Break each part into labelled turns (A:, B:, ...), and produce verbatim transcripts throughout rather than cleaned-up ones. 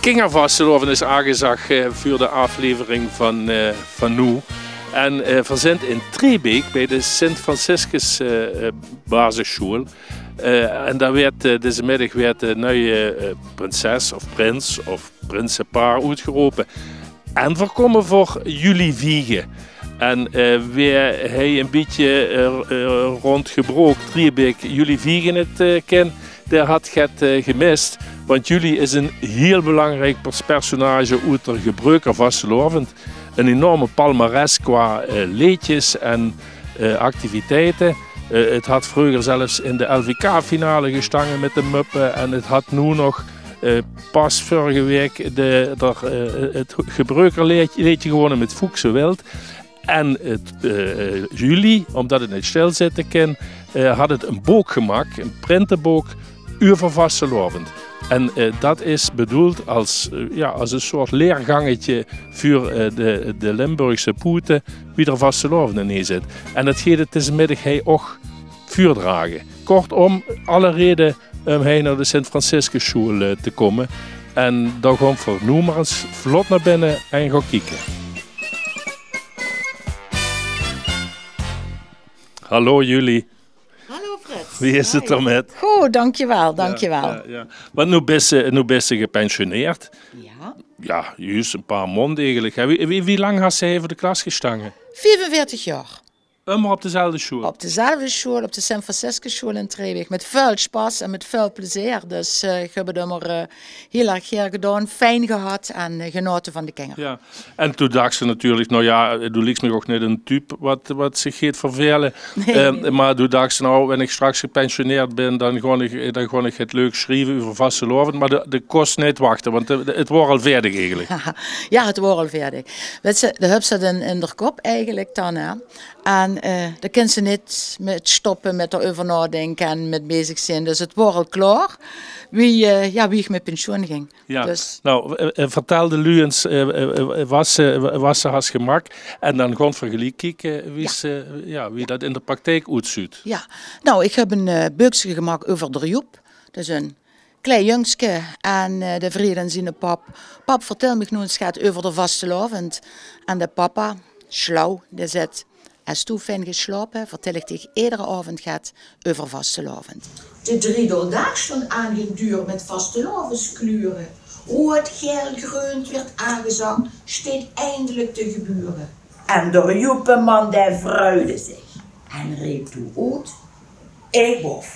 A: Kingervastelovend is aangezegd uh, voor de aflevering van, uh, van nu. En uh, verzend in Trebeek bij de Sint Franciscus uh, basisschool. Uh, en daar werd uh, deze middag werd de nieuwe uh, prinses of prins of prinsenpaar uitgeroepen. En we komen voor jullie viegen. En uh, weer hij een beetje uh, uh, rondgebroken, Trebeek, jullie viegen het uh, ken, daar had het uh, gemist. Want jullie is een heel belangrijk personage uit de gebruiker vastelovend. Een enorme palmares qua uh, liedjes en uh, activiteiten. Uh, het had vroeger zelfs in de L V K-finale gestangen met de Muppen. En het had nu nog uh, pas vorige week de, de, uh, het gebruikerliedje gewonnen met Fuchse Wild. En het, uh, jullie, omdat het niet stil zitten kan, uh, had het een boek gemaakt, een printenboek, over vastelovend. En uh, dat is bedoeld als, uh, ja, als een soort leergangetje voor uh, de, de Limburgse poeten wie er vastelovend in zit. En dat gaat het tussen hij ook vuurdragen. Kortom, alle reden om hij naar de Sint Franciscus school uh, te komen. En dan gaan we nu maar eens vlot naar binnen en gaan kijken. Hallo jullie. Wie is het er met?
B: Goed, dankjewel, dankjewel.
A: Ja, ja, ja. Want nu ben je, nu ben je gepensioneerd.
B: Ja.
A: Ja, juist een paar maanden eigenlijk. Wie, wie, wie lang had zij voor de klas gestangen?
B: vierenveertig jaar.
A: Immer op dezelfde school?
B: Op dezelfde school, op de Sint Franciscus school in Trebeek. Met veel spas en met veel plezier. Dus uh, ik heb het immer uh, heel erg heel gedaan, fijn gehad en uh, genoten van de kinderen.
A: Ja. En toen dacht ze natuurlijk, nou ja, du lijkt me ook niet een type wat, wat zich gaat vervelen. Nee, uh, nee. Maar toen dacht ze, nou, wanneer ik straks gepensioneerd ben, dan ga ik, dan ga ik het leuk schrijven over vastelovend. Maar de, de kost niet wachten, want de, de, het wordt al verdig eigenlijk.
B: Ja, het wordt al verdig. Weet je, de heb ze in, in de kop eigenlijk dan, hè. En uh, dan kan ze niet met stoppen met erover nadenken en met bezig zijn. Dus het wordt al klaar wie, uh, ja, wie ik met pensioen ging.
A: Ja.
B: Dus.
A: Nou, uh, vertelde Luens uh, uh, was ze uh, was has gemaakt. En dan gewoon vergelijk kijken wie, ja. Ze, ja, wie dat in de praktijk uitziet.
B: Ja, nou, ik heb een uh, boekje gemaakt over de Joep. Dat is een klein jongske en uh, de vrienden en zijn pap. Pap, vertel me nu eens gaat over de vastelovend. En de papa, slauw, die zegt. Als je fijn geslapen, vertel ik tegen iedere avond gaat over vastelovend.
C: De driedeldag stond aangeduurd met vastelovenskleuren. Rood, geel, groen werd aangezakt, steeds eindelijk te gebeuren. En de joepenman die vreugde zich en riep toe uit, ik bof.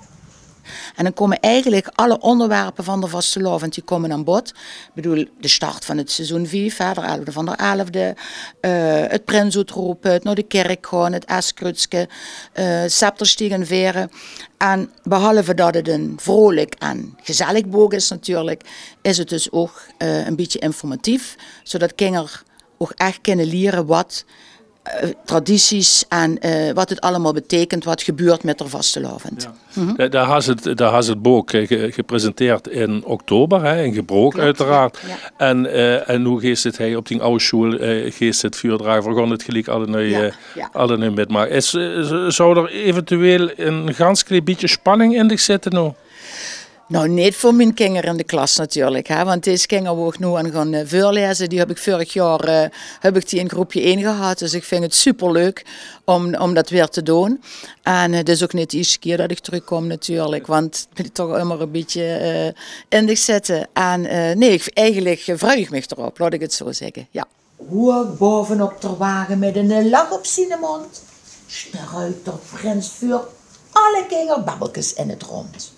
B: En dan komen eigenlijk alle onderwerpen van de vastelovend die komen aan bod. Ik bedoel, de start van het seizoen vijf, de elfde van de elfde, uh, het prins uitroepen, het naar de kerk gaan, het eskrutske, uh, scepterstiegen veren. En behalve dat het een vrolijk en gezellig boek is natuurlijk, is het dus ook uh, een beetje informatief, zodat kinderen ook echt kunnen leren wat Uh, tradities en uh, wat het allemaal betekent, wat gebeurt met de vastelovend.
A: Ja. Mm-hmm. Daar has het, daar has het boek ge, gepresenteerd in oktober, hè, in Gebroek ja, uiteraard. Ja, ja. En, uh, en hoe geest het hij op die oude school, uh, geest het vuurdrager, we gaan het gelijk alle nu, ja, uh, ja. alle nu met maken. Is, uh, zou er eventueel een ganz klein beetje spanning in zitten nou?
B: Nou, niet voor mijn kinderen in de klas natuurlijk, hè? Want deze kinderen wil ik nu aan gaan uh, voorlezen. Die heb ik vorig jaar uh, heb ik die in groepje één gehad, dus ik vind het superleuk om, om dat weer te doen. En het uh, is ook niet de eerste keer dat ik terugkom natuurlijk, want ik ben toch immer een beetje uh, in de zitten. En uh, nee, ik, eigenlijk uh, vraag ik me erop, laat ik het zo zeggen, ja.
C: Hoog bovenop de wagen met een lach op zijn mond, struikt de prins voor alle kinderbabbeltjes in het rond.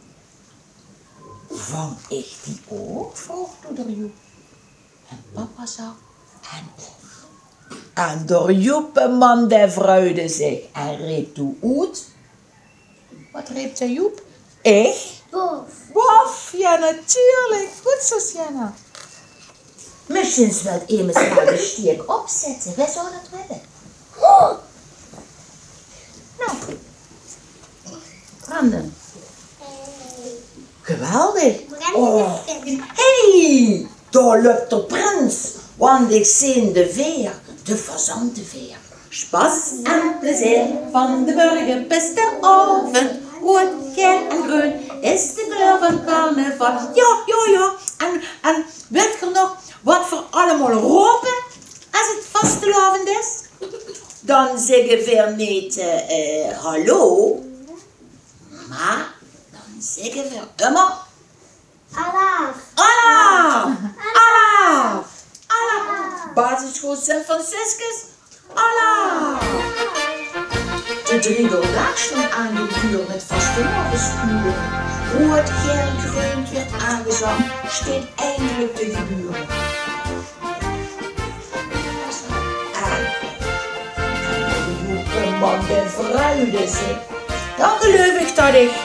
C: Vang ik die ook? Vroeg de Joep. En papa zag en of. En de Joepenman die vreugde zich en riep toe uit. Wat riep de Joep? Ik? Bof. Bof, ja natuurlijk. Goed zo, Sienna. Misschien wil iemand maar de stiek opzetten. Wij zouden het willen. Oh. Nou. Branden. Geweldig. Oh. Hey, daar loopt de prins, want ik zie de veer, de fazantenveer. Spas en plezier van de burger beste avond, rood, geel en groen is de kleur van carnaval. Ja, ja, ja. En, en weet je nog wat voor allemaal roepen als het vastelavond is? Dan zeggen we niet uh, uh, hallo, maar dan zeggen we immer
D: Alaaf.
C: Alaaf! Alaaf! Alaaf! Basisschool Sint Franciscus, Alaaf! De driedeldag stond aan de deur met vastelavondskuren. Rood, geel, groen werd aangezang, steeds eindelijk te gebeuren. En de man de vreugde zich. Dan geloof ik dat ik.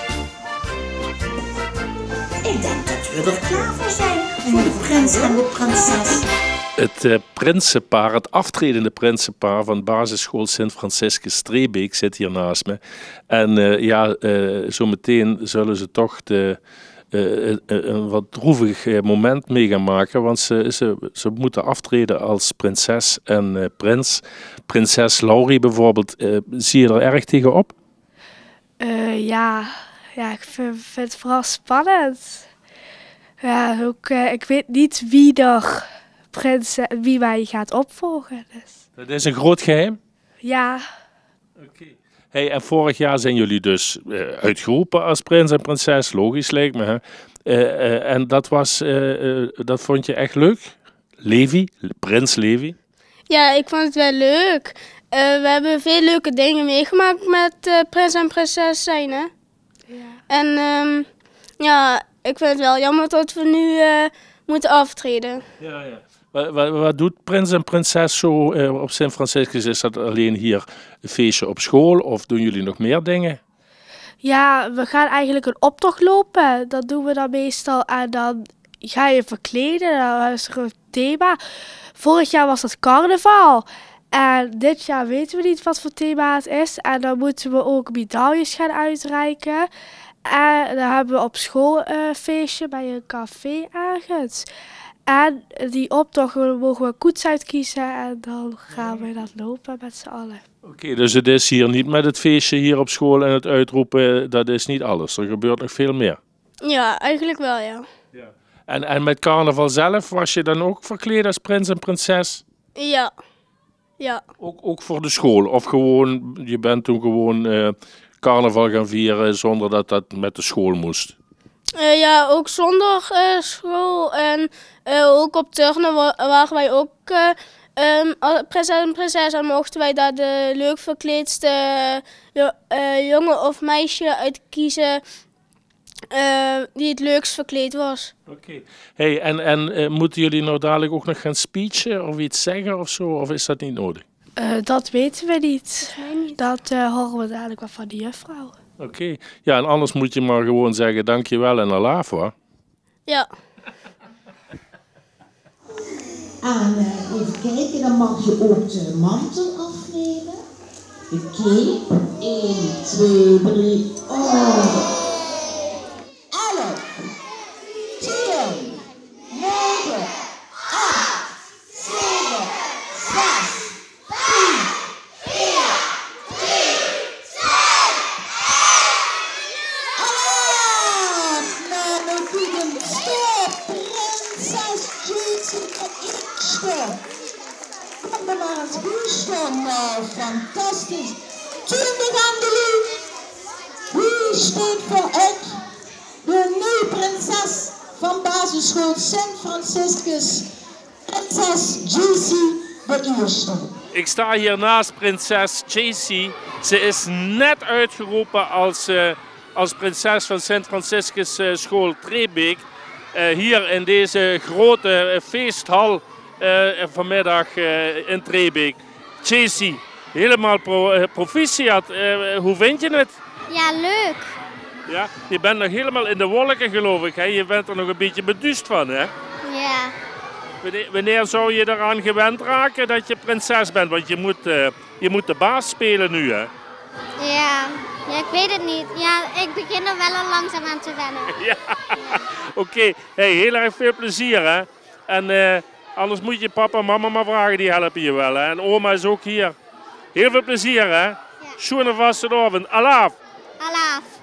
C: Ik denk dat we er klaar voor zijn voor de prins en de prinses.
A: Het uh, prinsenpaar, het aftredende prinsenpaar van basisschool Sint Franciscus Strebeek zit hier naast me. En uh, ja, uh, zometeen zullen ze toch de, uh, een wat droevig moment mee gaan maken. Want ze, ze, ze moeten aftreden als prinses en uh, prins. Prinses Laurie bijvoorbeeld, uh, zie je er erg tegenop?
E: Uh, ja. ja, ik vind, vind het vooral spannend. Ja, ook, uh, ik weet niet wie er prins, wie mij gaat opvolgen. Dus.
A: Dat is een groot geheim?
E: Ja.
A: Okay. Hey, en vorig jaar zijn jullie dus uh, uitgeroepen als prins en prinses, logisch lijkt me. Hè? Uh, uh, en dat, was, uh, uh, dat vond je echt leuk? Levi, prins Levi?
D: Ja, ik vond het wel leuk. Uh, we hebben veel leuke dingen meegemaakt met uh, prins en prinses zijn, hè?
E: Ja.
D: En um, ja, ik vind het wel jammer dat we nu uh, moeten aftreden.
A: Ja, ja. Wat, wat, wat doet prins en prinses zo uh, op Sint Franciscus? Is dat alleen hier een feestje op school of doen jullie nog meer dingen?
E: Ja, we gaan eigenlijk een optocht lopen. Dat doen we dan meestal en dan ga je verkleden. Dan is er een thema. Vorig jaar was het carnaval. En dit jaar weten we niet wat voor thema het is. En dan moeten we ook medailles gaan uitreiken. En dan hebben we op school een feestje bij een café ergens. En die optocht mogen we koets uitkiezen en dan gaan we dat lopen met z'n allen.
A: Oké, okay, dus het is hier niet met het feestje hier op school en het uitroepen, dat is niet alles. Er gebeurt nog veel meer.
D: Ja, eigenlijk wel, ja.
A: Ja. En, en met carnaval zelf, was je dan ook verkleed als prins en prinses?
D: Ja. Ja.
A: Ook, ook voor de school? Of gewoon, je bent toen gewoon uh, carnaval gaan vieren zonder dat dat met de school moest?
D: Uh, ja, ook zonder uh, school en uh, ook op turnen wa waren wij ook uh, um, prinses en prinses en mochten wij daar de leuk verkleedste uh, uh, jongen of meisje uitkiezen uh, die het leukst verkleed was.
A: Oké. Okay. Hey, en en uh, moeten jullie nou dadelijk ook nog gaan speechen of iets zeggen of zo, of is dat niet nodig?
E: Uh, dat weten we niet. niet. Dat uh, horen we dadelijk wel van de juffrouw.
A: Oké, okay. Ja, en anders moet je maar gewoon zeggen dankjewel en alaaf, hoor.
D: Ja.
C: En uh, even kijken, dan mag je ook de mantel afnemen. De cape. één, twee, drie, oh. elf, tien, negen, acht, zeven, zes, vijf, vier, drie, twee, één. Nou, doe een stop, prinses Jason en Ikste. Kom maar maar eens Houston, nou, fantastisch. Twintig aan de lucht. Wie steekt voor ik? De nieuwe prinses van basisschool Sint Franciscus, prinses Jessie de Eerste.
A: Ik sta hier naast prinses Jessie. Ze is net uitgeroepen als, uh, als prinses van Sint Franciscus uh, school Trebeek. Uh, hier in deze grote uh, feesthal uh, vanmiddag uh, in Trebeek. Jessie, helemaal pro, uh, proficiat. Uh, hoe vind je het?
D: Ja, leuk.
A: Ja, je bent nog helemaal in de wolken, geloof ik. Hè? Je bent er nog een beetje beduust van, hè?
D: Ja.
A: Wanneer, wanneer zou je eraan gewend raken dat je prinses bent? Want je moet, uh, je moet de baas spelen nu, hè?
F: Ja, ja, ik weet het niet. Ja, ik begin er wel al langzaam aan te wennen.
A: Ja, oké. Okay. Hey, heel erg veel plezier, hè? En uh, anders moet je papa en mama maar vragen, die helpen je wel, hè? En oma is ook hier. Heel veel plezier, hè? Ja. Schoene vaste avond. Alaaf!
F: Alaaf!